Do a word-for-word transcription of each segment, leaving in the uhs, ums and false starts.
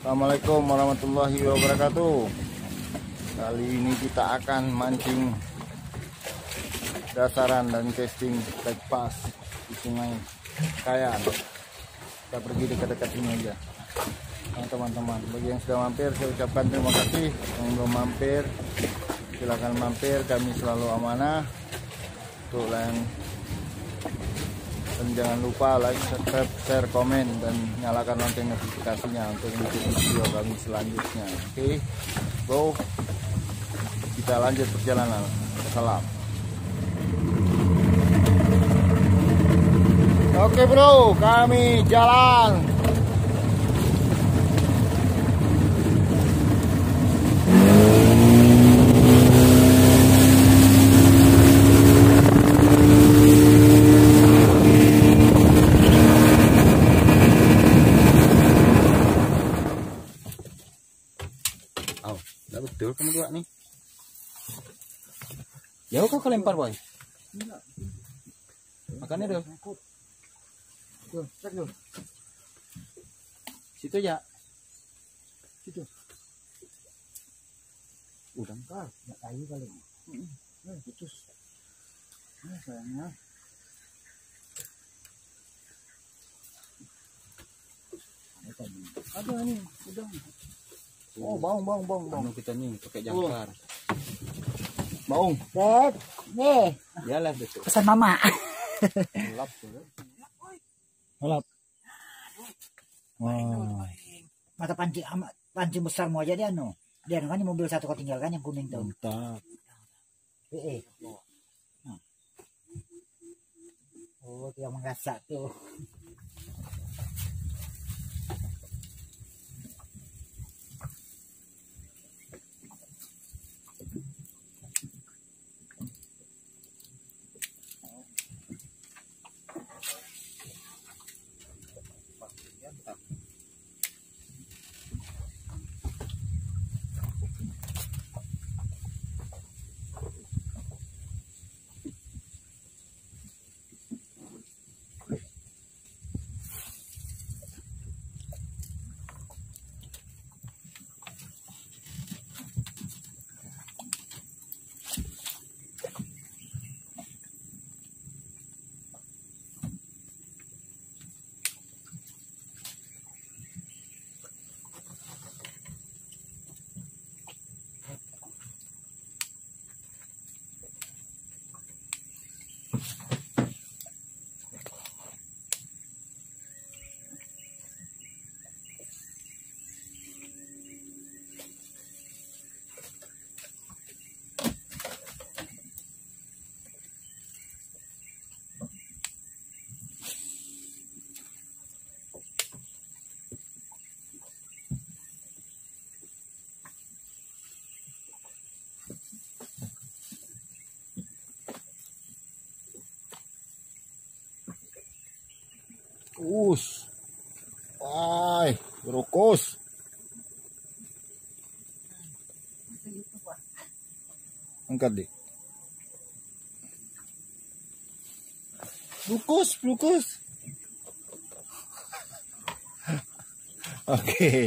Assalamualaikum warahmatullahi wabarakatuh. Kali ini kita akan mancing dasaran dan casting tag pass di Sungai Kayan. Kita pergi dekat-dekat sini aja. Nah, teman-teman, bagi yang sudah mampir saya ucapkan terima kasih. Yang belum mampir silahkan mampir, kami selalu amanah. Untuk yang dan jangan lupa like, subscribe, share, komen, dan nyalakan lonceng notifikasinya untuk mengikuti video kami selanjutnya. Oke, bro, kita lanjut perjalanan. Salam. Oke bro, kami jalan. Oh, enggak betul kamu dua nih. Jauh kau kelempar boy. Makannya dong. Tuh, cek dulu. Situ ya. Situ. Udah enggak, enggak kayu kali. Heeh. Nah, putus. Nah, sayangnya. Ada nih, udah. Oh, baung, baung, baung, baung. Kita nih pakai jangkar. Baung. Dad, nih. Iyalah betul. Pesan mama. Gelap tuh. Gelap. Oh. Mata pancing pancing besar mau aja dia anu. Dia kan di mobil satu kau tinggalkan yang kuning tuh. Mantap. Eh. Nah. Oh, dia mengasak tuh. Us. Ay, berukos. Angkat deh. Brukus, brukus. Oke. Okay.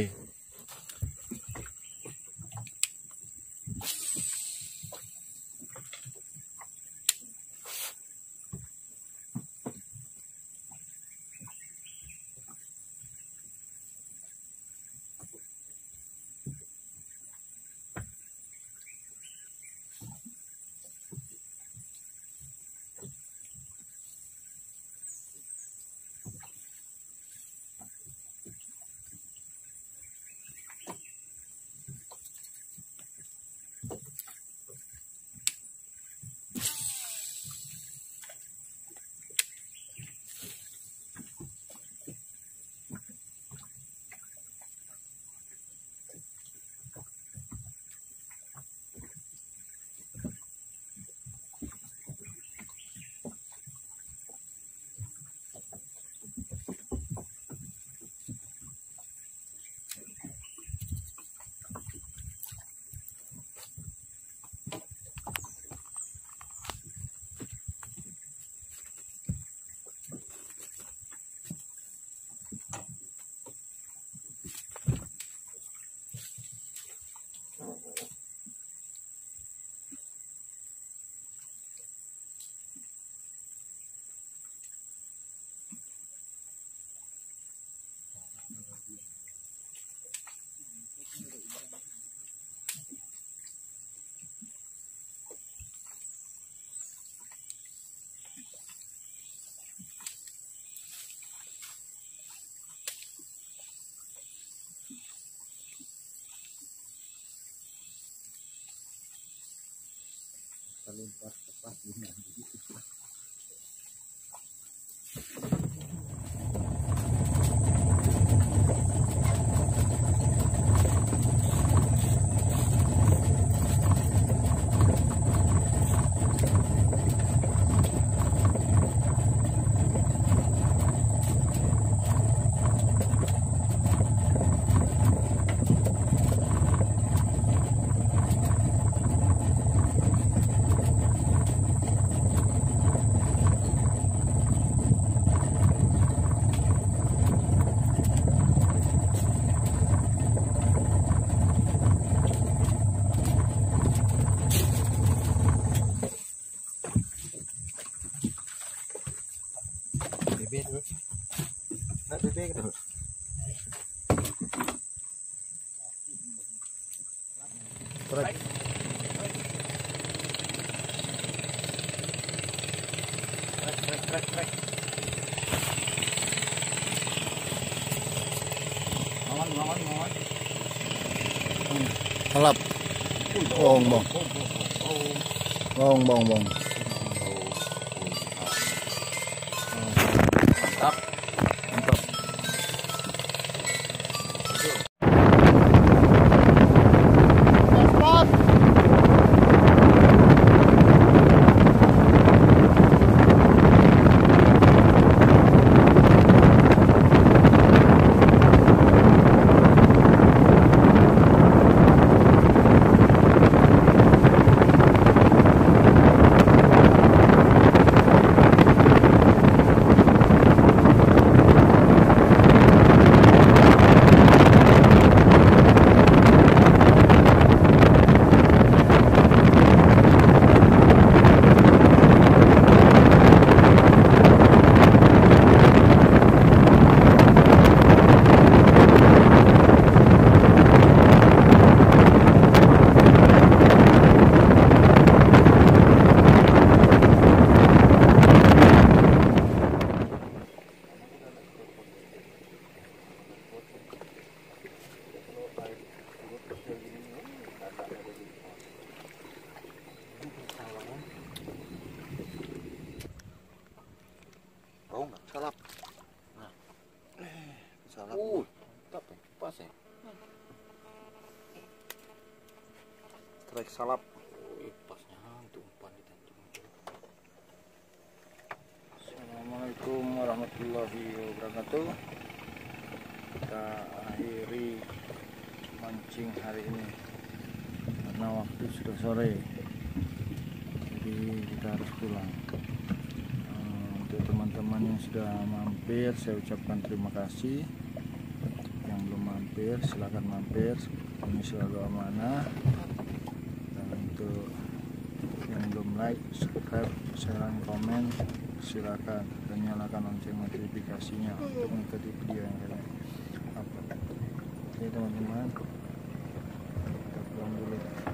Limpas tepat ini. Bebek, nak bebek tu. Trek. Trek, trek, trek. Lawan, lawan, lawan. Halap. Bong, bong. Bong, bong, bong. Mantap, mantap. Oh, nggak salap. Nah, salap. Uh, mantap ya, pas ya. Strike salap. Wih, pasnya hantu umpan di tanjung. Assalamualaikum warahmatullahi wabarakatuh. Kita akhiri mancing hari ini karena waktu sudah sore, jadi kita harus pulang. Untuk teman-teman yang sudah mampir, saya ucapkan terima kasih. Yang belum mampir, silakan mampir. Ini selalu amanah. Dan untuk yang belum like, subscribe, share, komen, silakan, dan nyalakan lonceng notifikasinya untuk mengikuti video yang akan upload. Oke teman-teman, kita pulang dulu.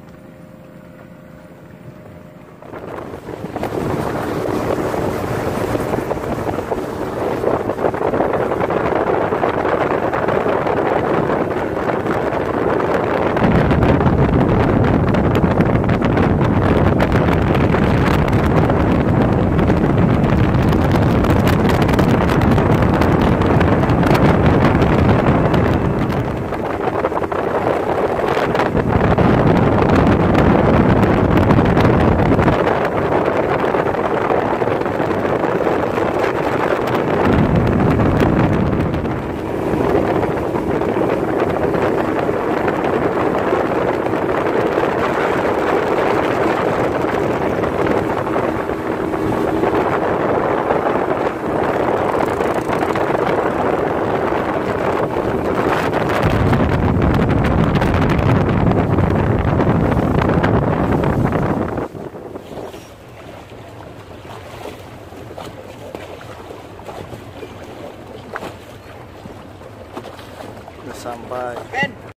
sampai.